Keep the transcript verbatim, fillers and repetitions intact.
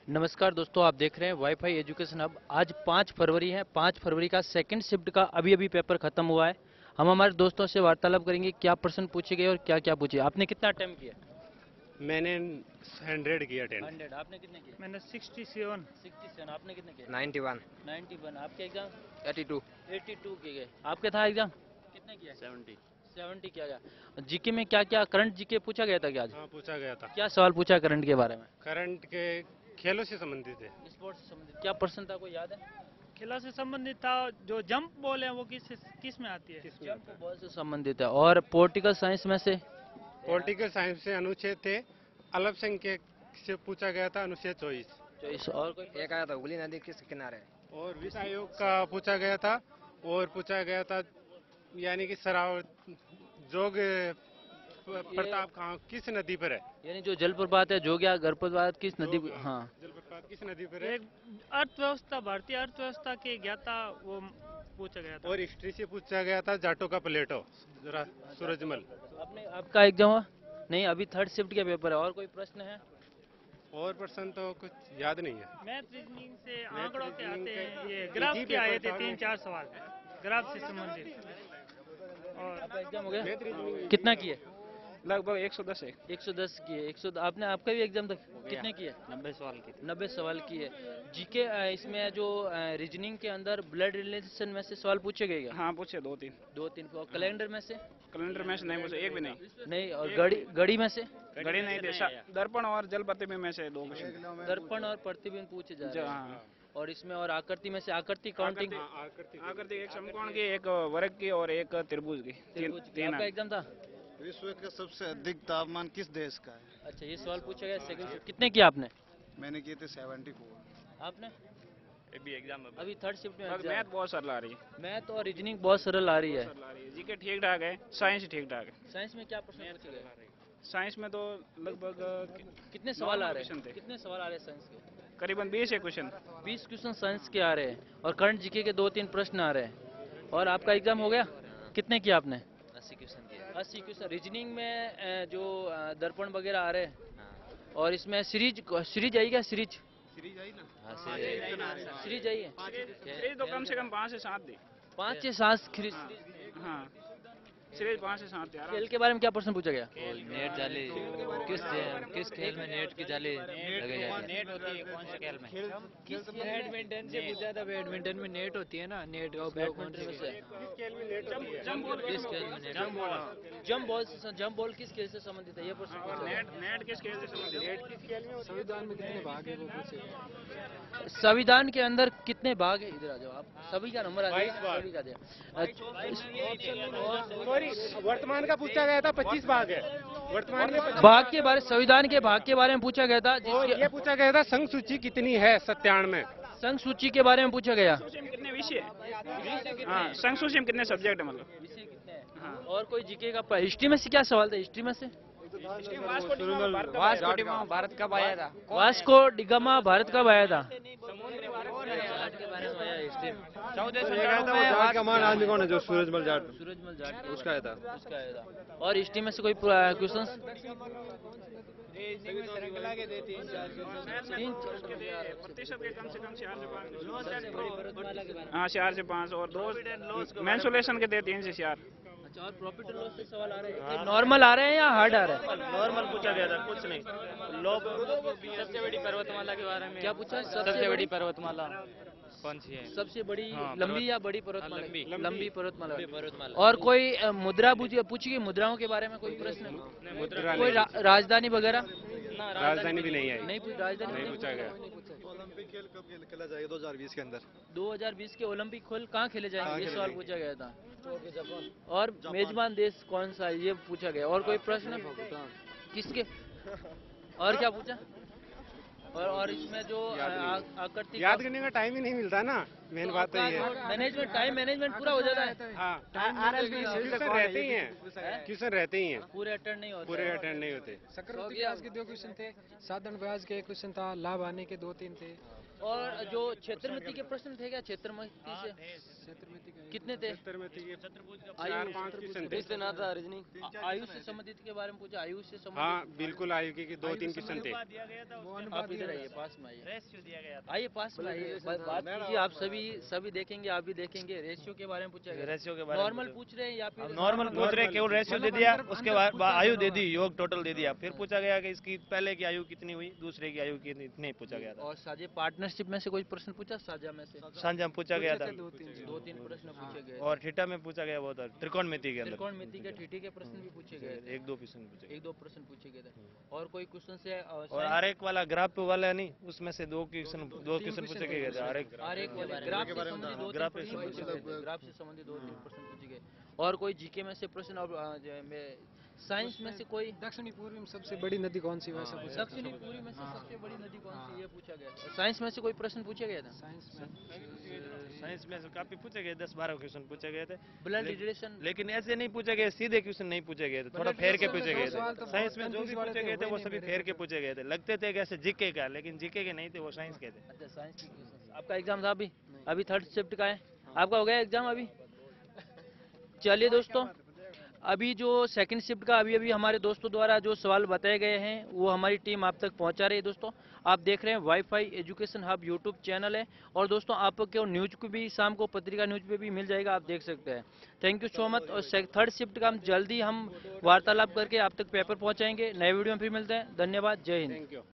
नमस्कार दोस्तों, आप देख रहे हैं वाईफाई एजुकेशन हब। आज पाँच फरवरी है। पाँच फरवरी का सेकंड शिफ्ट का अभी अभी पेपर खत्म हुआ है। हम हमारे दोस्तों से वार्तालाप करेंगे क्या प्रश्न पूछे गए और क्या क्या पूछे। आपने कितना अटेम्प्ट किया? मैंने हंड्रेड किया अटेम्प्ट। हंड्रेड। आपने कितने किए? मैंने सिक्सटी सेवन। Sixty seven. आपने कितने किए? Ninety one. Ninety one. आपके exam? Eighty two. Eighty two किए गए। आपके था एग्जाम? कितने किया? सेवेंटी। सेवेंटी किया गया। जीके में क्या क्या करंट जीके पूछा गया था क्या आज? हाँ, पूछा गया था। क्या सवाल पूछा करंट के बारे में? करंट के खेलों से संबंधित है। स्पोर्ट्स से संबंधित क्या प्रश्न था, कोई याद है? खेलों से संबंधित था। जो जंप बॉल है वो किस किस में आती है? जंप बॉल से संबंधित है। और पॉलिटिकल साइंस में से? पॉलिटिकल साइंस से अनुच्छेद थे अल्पसंख्यक से पूछा गया था, अनुच्छेद चौबीस। चौबीस। और कोई? एक आया था हुगली नदी किस किनारे? और वित्त आयोग का पूछा गया था। और पूछा गया था यानी कि सराव जोग प्रताप कहाँ किस नदी पर है? यानी जो जलप्रपात है जोगिया जलप्रपात किस नदी? हाँ, जलप्रपात किस नदी पर है? एक अर्थव्यवस्था, भारतीय अर्थव्यवस्था के ज्ञाता वो पूछा गया था। और हिस्ट्री से पूछा गया था जाटो का प्लेटो जरा सूरजमल। आपने आपका एग्जाम हुआ? नहीं, अभी थर्ड शिफ्ट के पेपर है। और कोई प्रश्न है? और प्रश्न तो कुछ याद नहीं है। मैथ रीजनिंग से आंकड़ों के आते हैं, ये ग्राफ के आए थे तीन चार सवाल ग्राफ से संबंधित। और आपका एग्जाम हो गया? कितना किए? लगभग एक सौ दस है। एक सौ दस किए। एक सौ आपने आपका भी एग्जाम तक कितने किए? नब्बे सवाल की। नब्बे सवाल किए। जीके इसमें जो रीजनिंग के अंदर ब्लड रिलेशन में से सवाल पूछे गए क्या? हाँ पूछे दो तीन। दो तीन। और कैलेंडर में से? कैलेंडर में से नहीं पूछे, एक भी नहीं। नहीं। और गड़ी गड़ी में से? घड़ी नहीं थे। दर्पण और जल प्रतिबिंब में से दो क्वेश्चन। दर्पण और प्रतिबिंब पूछे जा रहे हैं। हाँ। और इसमें और आकृति में से आकृति काउंटिंग? आकृति एक समकोण की, एक वर्ग की और एक त्रिभुज की। तीन तीन। आपका एग्जाम था? विश्व का सबसे अधिक तापमान किस देश का है? अच्छा, ये सवाल पूछा गया सेकंड शिफ्ट। कितने किया आपने? मैंने किए थे सेवेंटी फोर। आपने? अभी एग्जाम अभी थर्ड शिफ्ट में मैथ बहुत सरल आ रही है। मैथ और रीजनिंग बहुत सरल आ रही है। जीके ठीक ठाक है, साइंस ठीक ठाक है। साइंस में क्या प्रश्न पूछे गए? साइंस में तो लगभग कितने सवाल आ रहे क्वेश्चन थे। हैं? कितने सवाल आ रहे हैं साइंस के? करीबन बीस है क्वेश्चन। बीस क्वेश्चन साइंस के आ रहे हैं और करंट जीके के दो तीन प्रश्न आ रहे हैं। और आपका एग्जाम हो गया? कितने किया आपने? अस्सी क्वेश्चन किया। अस्सी क्वेश्चन। रीजनिंग में अ, जो अ, दर्पण वगैरह आ रहे हैं। और इसमें सीरीज सीरीज आई क्या? सीरीज सीरीज आई ना? हाँ, सीरीज आई है। सीरीज तो कम से कम पाँच से सात दी। पाँच से सात सीरीज। हाँ सीरीज पाँच से सात यार। खेल के बारे में क्या प्रश्न पूछा गया? नेट जाली किस किस खेल में नेट की जाली लगे जाती है? नेट होती है कौन से खेल में? बैडमिंटन से पूछा था। बैडमिंटन में नेट होती है ना, नेट का उपयोग कौन से से? किस खेल में नेट? नेट जंप बॉल से जंप बॉल किस खेल से संबंधित है? ये प्रश्न पूछा गया। नेट नेट किस खेल से संबंधित है? संविधान में कितने भाग है वो पूछे। संविधान के अंदर कितने भाग है? इधर आ जाओ आप। सभी का नंबर आ जाएगा। सभी का सॉरी, वर्तमान का पूछा गया था, पच्चीस भाग है वर्तमान में। भाग के बारे संविधान के भाग के बारे में पूछा गया था। और ये पूछा गया था संघ सूची कितनी है सत्तानवे। संघ सूची के बारे में पूछा गया। सूची में कितने विषय है? हाँ संघ सूची में कितने सब्जेक्ट है मतलब? विषय कितने हैं? और कोई जीके का हिस्ट्री में से क्या सवाल था? हिस्ट्री में से वास्को डिगामा भारत कब आया था? वास्को डिगामा भारत कब आया था? जहाज का महान आदमी कौन है? जो सूरजमल जाट। सूरजमल जाट उसका आया था। उसका आया था। और हिस्ट्री में से कोई क्वेश्चन? प्रतिशत के कम से कम चार से पाँच। हाँ चार से पाँच। और दो मेंसुलेशन के थे तीन से चार। अच्छा, और प्रॉफिट और लॉस से सवाल आ रहे हैं? नॉर्मल आ रहे हैं या हार्ड आ रहे हैं? नॉर्मल पूछा गया था, कुछ नहीं। लो सबसे बड़ी पर्वतमाला के बारे में क्या पूछा? सबसे बड़ी पर्वतमाला कौन सी है? सबसे बड़ी हाँ, लंबी या बड़ी पर्वतमाला? लंबी। लंबी पर्वतमाला। पर्वतमाला। और कोई अ, मुद्रा पूछी पूछी गई? मुद्राओं के बारे में कोई प्रश्न? कोई रा, राजधानी वगैरह? राजधानी भी नहीं आई। नहीं पूछ राजधानी नहीं पूछा गया। ओलंपिक खेल कब खेला जाएगा? दो हजार बीस के अंदर। दो हज़ार बीस के ओलंपिक खेल कहाँ खेले जाएंगे? कहाँ ये खेले सवाल जाएंगे? पूछा गया था। और मेजबान देश कौन सा है? ये पूछा गया। और कोई प्रश्न? किसके? और क्या पूछा? और और इसमें जो आ- आ- आकृति याद करने का टाइम ही नहीं मिलता ना। मेन बात तो ये है। मैनेजमेंट टाइम मैनेजमेंट पूरा हो जाता है, हाँ क्वेश्चन रहते ही हैं, क्वेश्चन रहते ही हैं, पूरे अटेंड नहीं होते। पूरे अटेंड नहीं होते। चक्रवृद्धि ब्याज के दो क्वेश्चन थे, साधारण ब्याज के एक क्वेश्चन था, लाभ आने के दो तीन थे। और जो क्षेत्रमिति के प्रश्न थे क्या, क्षेत्रमिति से क्षेत्रमिति का कितने थे? चार पाँच क्वेश्चन थे। आ- आयुष से संबंधित के बारे में पूछा, आयुष से हाँ संबंधित। बिल्कुल, आयु के दो तीन क्वेश्चन थे। आप इधर आइए, पास में आइए, आइए पास में आइए, बात बात कीजिए। आप सभी सभी देखेंगे, आप भी देखेंगे। रेशियो के बारे में पूछा गया, रेशियो के बारे में नॉर्मल पूछ रहे हैं या फिर नॉर्मल पूछ रहे, केवल रेशियो दे दिया, उसके बाद आयु दे दी, योग टोटल दे दिया। फिर पूछा गया कि इसकी पहले की आयु कितनी हुई, दूसरे की आयु कितनी, नहीं पूछा गया था। और साझे पार्टनरशिप में से कोई प्रश्न पूछा, साझा में से सांझा में पूछा गया था, दो तीन प्रश्न पूछे गए। और ठीठा में पूछा गया वो था त्रिकोणमिति के अंदर, त्रिकोणमिति के ठीठी के प्रश्न भी पूछे गए थे, एक दो क्वेश्चन पूछे गए। एक दो प्रश्न पूछे गए थे। और कोई क्वेश्चन से अ, और आरेख वाला ग्राफ वाला नहीं, उसमें से दो क्वेश्चन दो क्वेश्चन पूछे गए थे। आरेख आरेख वाले ग्राफ से संबंधित दो तीन प्रश्न पूछे गए थे, ग्राफ से संबंधित दो तीन प्रश्न पूछे गए। और कोई जीके में से प्रश्न, और अ, जो में साइंस में से कोई, दक्षिणी पूर्व में सबसे बड़ी नदी कौन सी, वैसा पूछा। दक्षिणी पूर्वी में से सबसे बड़ी नदी कौन सी, ये पूछा गया था। साइंस में से कोई प्रश्न पूछा गया था? साइंस में साइंस में से काफी पूछे गए, दस बारह क्वेश्चन पूछे गए थे। ब्लड रिलेशन, लेकिन ऐसे नहीं पूछे गए, सीधे क्वेश्चन नहीं पूछे गए थे, थोड़ा फेर के पूछे गए थे। साइंस में जो भी पूछे गए थे वो सभी फेर के पूछे गए थे, लगते थे कि ऐसे जीके का, लेकिन जीके के नहीं थे, वो साइंस के थे। अच्छा साइंस की क्वेश्चन। आपका एग्जाम था अभी, अभी थर्ड शिफ्ट का है आपका, हो गया एग्जाम अभी? चलिए दोस्तों, अभी जो सेकंड शिफ्ट का अभी अभी हमारे दोस्तों द्वारा जो सवाल बताए गए हैं वो हमारी टीम आप तक पहुंचा रही है। दोस्तों आप देख रहे हैं WiFi education hub YouTube channel है, और दोस्तों आपको न्यूज को भी शाम को पत्रिका न्यूज पे भी मिल जाएगा, आप देख सकते हैं। Thank you so much. और थर्ड शिफ्ट का हम जल्दी हम वार्तालाप करके आप तक पेपर पहुंचाएंगे। नए वीडियो में फिर मिलते हैं। धन्यवाद, जय हिंद।